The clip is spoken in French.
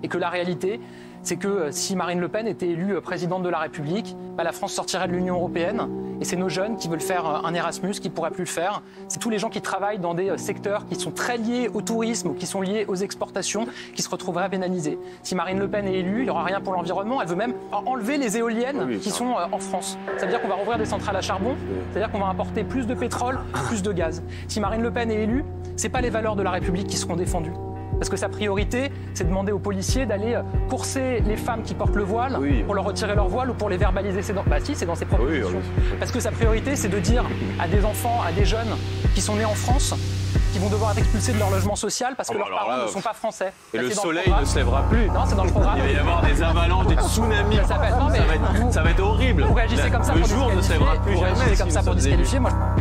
et que la réalité, c'est que si Marine Le Pen était élue présidente de la République, la France sortirait de l'Union européenne. Et c'est nos jeunes qui veulent faire un Erasmus qui ne pourraient plus le faire. C'est tous les gens qui travaillent dans des secteurs qui sont très liés au tourisme ou qui sont liés aux exportations qui se retrouveraient pénalisés. Si Marine Le Pen est élue, il n'y aura rien pour l'environnement. Elle veut même enlever les éoliennes qui sont en France. Ça veut dire qu'on va rouvrir des centrales à charbon, c'est-à-dire qu'on va importer plus de pétrole, plus de gaz. Si Marine Le Pen est élue, ce n'est pas les valeurs de la République qui seront défendues. Parce que sa priorité, c'est de demander aux policiers d'aller courser les femmes qui portent le voile pour leur retirer leur voile ou pour les verbaliser. C'est dans ses propositions. Parce que sa priorité, c'est de dire à des enfants, à des jeunes qui sont nés en France, qui vont devoir être expulsés de leur logement social parce que leurs parents ne sont pas français. Et le soleil ne se lèvera plus. Non, c'est dans le programme. Il va y avoir des avalanches, des tsunamis. Ça va être horrible. Vous réagissez comme ça pour disqualifier. Le jour ne se lèvera plus jamais. Vous réagissez comme ça pour disqualifier. Moi,